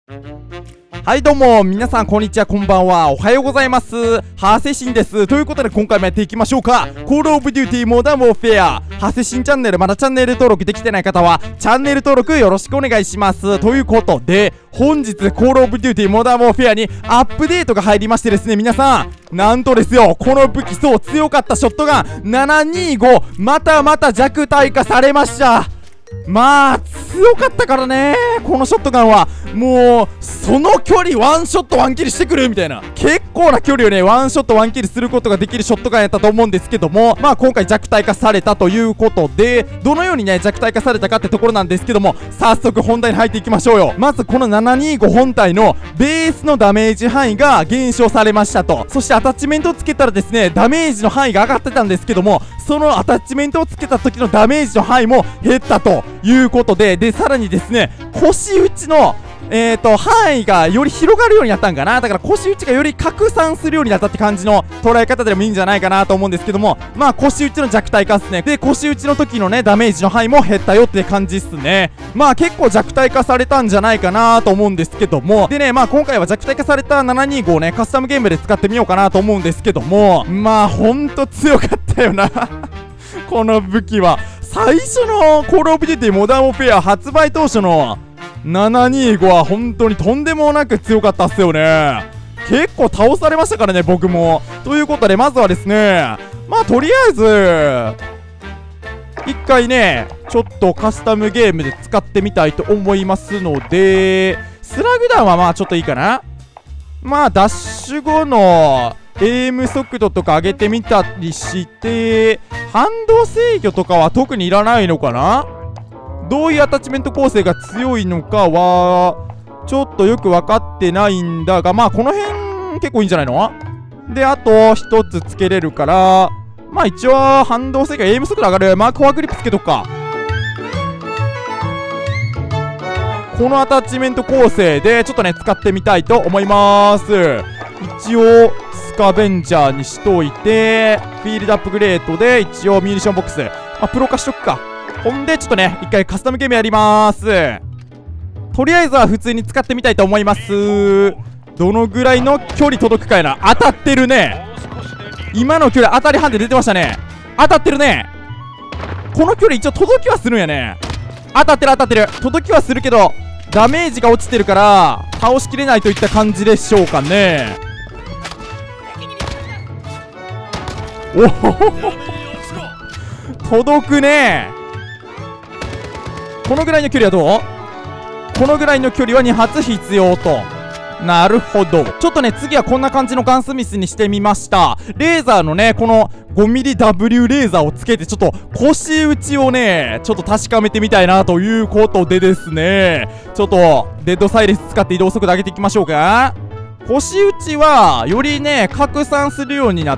はいどうも皆さんこんにちは、こんばんは、おはようございます。ハセシンです。ということで今回もやっていきましょうか。コールオブデューティーモダンウォーフェアハセシンチャンネル、まだチャンネル登録できてない方はチャンネル登録よろしくお願いします。ということで本日コールオブデューティーモダンウォーフェアにアップデートが入りましてですね、皆さんなんとですよ、この武器、そう強かったショットガン725またまた弱体化されました。まあ強かったからね、このショットガンはもうその距離ワンショットワンキルしてくるみたいな、結構な距離をねワンショットワンキルすることができるショットガンやったと思うんですけども、まあ今回弱体化されたということで、どのようにね弱体化されたかってところなんですけども、早速本題に入っていきましょうよ。まずこの725本体のベースのダメージ範囲が減少されましたと。そしてアタッチメントをつけたらですね、ダメージの範囲が上がってたんですけども、そのアタッチメントをつけた時のダメージの範囲も減ったということで、さらにですね、腰打ちの範囲がより広がるようになったんかな。だから腰打ちがより拡散するようになったって感じの捉え方でもいいんじゃないかなと思うんですけども、まあ腰打ちの弱体化っすね。で腰打ちの時のねダメージの範囲も減ったよって感じっすね。まあ結構弱体化されたんじゃないかなと思うんですけども、でね、まあ今回は弱体化された725をねカスタムゲームで使ってみようかなと思うんですけども、まあほんと強かったよなこの武器は最初のコールオブデューティーモダンウォーフェア発売当初の725は本当にとんでもなく強かったっすよね。結構倒されましたからね、僕も。ということでまずはですね、まあとりあえず一回ねちょっとカスタムゲームで使ってみたいと思いますので、スラグ弾はまあちょっといいかな。まあダッシュ後のエイム速度とか上げてみたりして、反動制御とかは特にいらないのかな。どういうアタッチメント構成が強いのかはちょっとよく分かってないんだが、まあこの辺結構いいんじゃないの。であと一つつけれるから、まあ一応反動制御、エイム速度上がるマークフォアグリップつけとくか。このアタッチメント構成でちょっとね使ってみたいと思います。一応スカベンジャーにしといて、フィールドアップグレードで一応ミューニションボックス、まあ、プロ化しとくか。ほんでちょっとね一回カスタムゲームやりまーす。とりあえずは普通に使ってみたいと思います。どのぐらいの距離届くかやな。当たってるね。今の距離当たり判定出てましたね。当たってるね。この距離一応届きはするんやね。当たってる当たってる、届きはするけどダメージが落ちてるから倒しきれないといった感じでしょうかね。おお届くね。このぐらいの距離はどう？このぐらいの距離は2発必要と。なるほど。ちょっとね次はこんな感じのガンスミスにしてみました。レーザーのねこの 5mmW レーザーをつけてちょっと腰打ちをねちょっと確かめてみたいなということでですね、ちょっとデッドサイレンス使って移動速度上げていきましょうか。腰打ちはよりね拡散するようになって、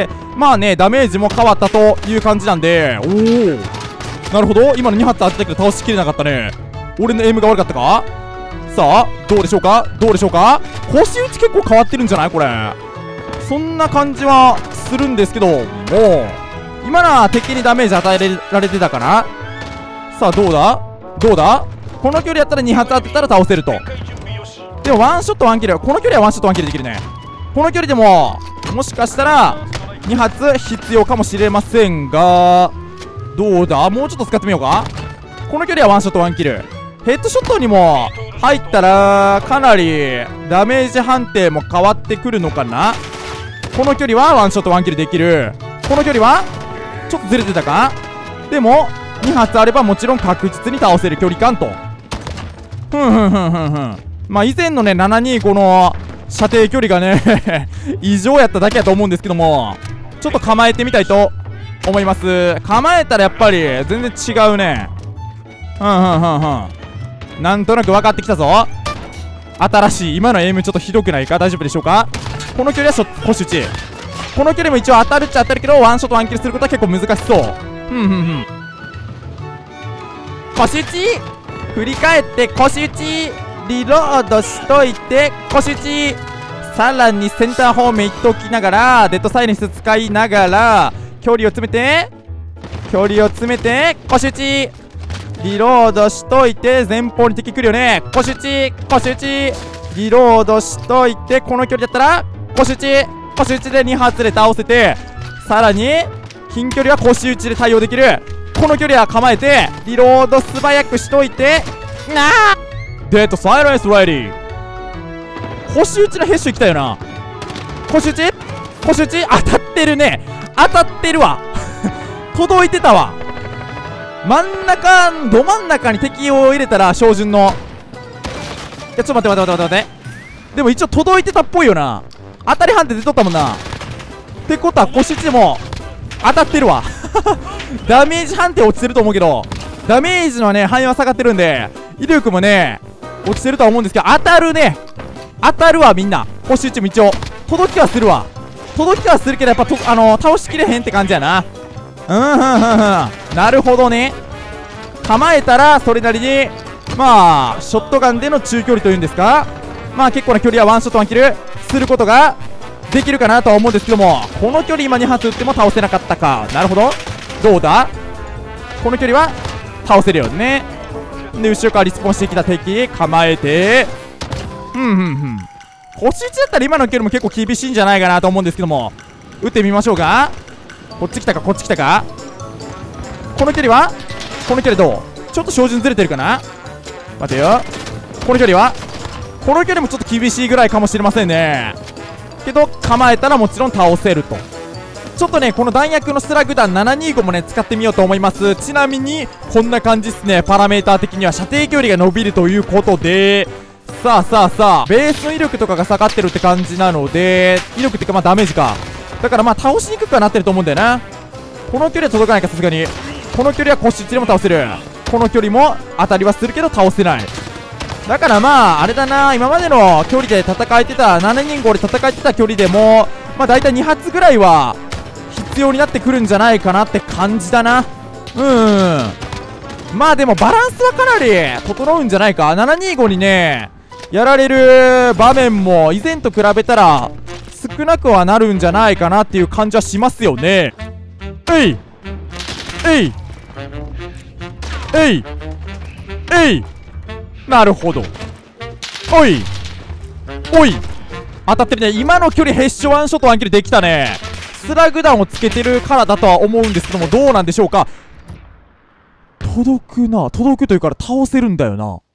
まあねダメージも変わったという感じなんで、おおなるほど。今の2発当てたけど倒しきれなかったね。俺のエイムが悪かったか。さあどうでしょうかどうでしょうか。腰打ち結構変わってるんじゃないこれ。そんな感じはするんですけども、今のは敵にダメージ与えられてたかな。さあどうだどうだ。この距離やったら2発当てたら倒せると。でもワンショットワンキル、この距離はワンショットワンキルできるね。この距離でももしかしたら2発必要かもしれませんが、どうだもうちょっと使ってみようか。この距離はワンショットワンキル、ヘッドショットにも入ったらかなりダメージ判定も変わってくるのかな。この距離はワンショットワンキルできる。この距離はちょっとずれてたか。でも2発あればもちろん確実に倒せる距離感と。まあ以前のね725の射程距離がね異常やっただけやと思うんですけども、ちょっと構えてみたいと思います。構えたらやっぱり全然違うね。なんとなく分かってきたぞ。新しい今のエイムちょっとひどくないか。大丈夫でしょうか。この距離は腰打ち、この距離も一応当たるっちゃ当たるけどワンショットワンキルすることは結構難しそう。腰打ち振り返って腰打ちリロードしといて腰打ち、さらにセンター方面行っときながらデッドサイレンス使いながら距離を詰めて腰打ち、 リロードしといて、前方に敵来るよね。腰打ち、腰打ち。リロードしといて、この距離だったら腰打ち、腰打ちで2発で倒せて、さらに近距離は腰打ちで対応できる。この距離は構えてリロード素早くしといて、デートサイレンスレディー。腰打ちのヘッシュ来たよな。腰打ち、腰打ち当たってるね。当たってるわ届いてたわ。真ん中、ど真ん中に敵を入れたら照準の、いや、ちょっと待ってでも一応届いてたっぽいよな。当たり判定出とったもんな。ってことは腰打ちでも当たってるわダメージ判定落ちてると思うけど、ダメージのね範囲は下がってるんで、威力もね落ちてるとは思うんですけど、当たるね。当たるわ。みんな腰打ちも一応届きはするわ。届きはするけど、やっぱ倒しきれへんって感じやな。なるほどね。構えたらそれなりにまあショットガンでの中距離というんですか、まあ結構な距離はワンショットワンキルすることができるかなとは思うんですけども、この距離今2発撃っても倒せなかったか。なるほど。どうだ、この距離は倒せるよね。で後ろからリスポンしてきた敵構えて、星1だったら今の距離も結構厳しいんじゃないかなと思うんですけども、撃ってみましょうか。こっち来たか、こっち来たか。この距離は、この距離どう、ちょっと照準ずれてるかな。待てよ、この距離は、この距離もちょっと厳しいぐらいかもしれませんね。けど構えたらもちろん倒せると。ちょっとねこの弾薬のスラグ弾725もね使ってみようと思います。ちなみにこんな感じですね。パラメーター的には射程距離が伸びるということで、さあベースの威力とかが下がってるって感じなので、威力っていうかまあダメージか、だからまあ倒しにくくはなってると思うんだよな。この距離は届かないか、さすがに。この距離は腰打ちでも倒せる。この距離も当たりはするけど倒せない。だからまああれだな、今までの距離で戦えてた725で戦えてた距離でもまあ大体2発ぐらいは必要になってくるんじゃないかなって感じだな。まあでもバランスはかなり整うんじゃないか。725にねやられる場面も以前と比べたら少なくはなるんじゃないかなっていう感じはしますよね。なるほど。おい当たってるね。今の距離ヘッシュワンショットワンキルできたね。スラグ弾をつけてるからだとは思うんですけども、どうなんでしょうか。届くというから倒せるんだよな。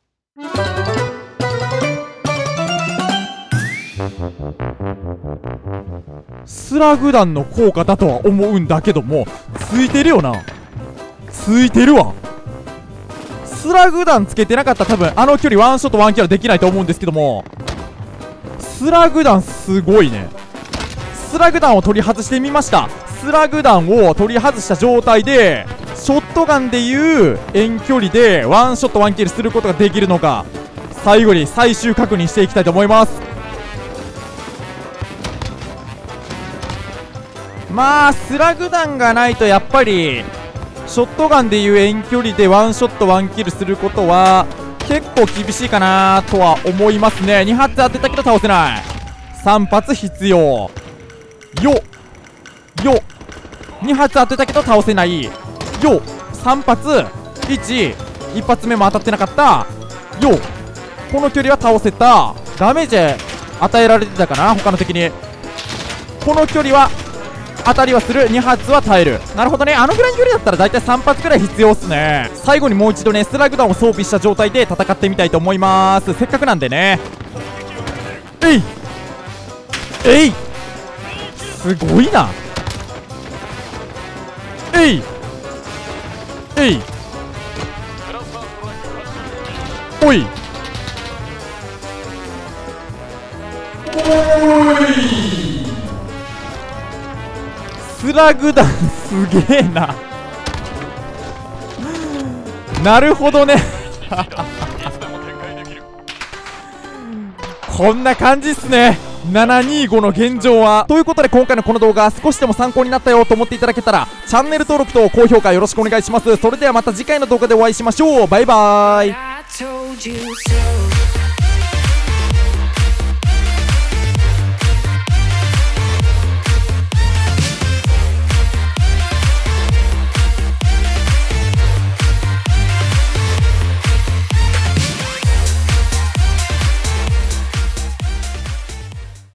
スラグ弾の効果だとは思うんだけども、ついてるよな。ついてるわ。スラグ弾つけてなかったら多分あの距離ワンショットワンキルできないと思うんですけども、スラグ弾すごいね。スラグ弾を取り外してみました。スラグ弾を取り外した状態でショットガンでいう遠距離でワンショットワンキルすることができるのか、最後に最終確認していきたいと思います。まあスラグ弾がないとやっぱりショットガンでいう遠距離でワンショットワンキルすることは結構厳しいかなとは思いますね。2発当てたけど倒せない。3発必要。2発当てたけど倒せない。3発1発目も当たってなかった。この距離は倒せた。ダメージ与えられてたかな他の敵に。この距離は当たりはする。2発は耐える。なるほどね。あのぐらいの距離だったら大体3発くらい必要っすね。最後にもう一度ねスラグ弾を装備した状態で戦ってみたいと思います。せっかくなんでね。すごいな。スラグ弾すげえな。なるほどねこんな感じっすね。725の現状は。ということで今回のこの動画少しでも参考になったよと思っていただけたらチャンネル登録と高評価よろしくお願いします。それではまた次回の動画でお会いしましょう。バイバーイ。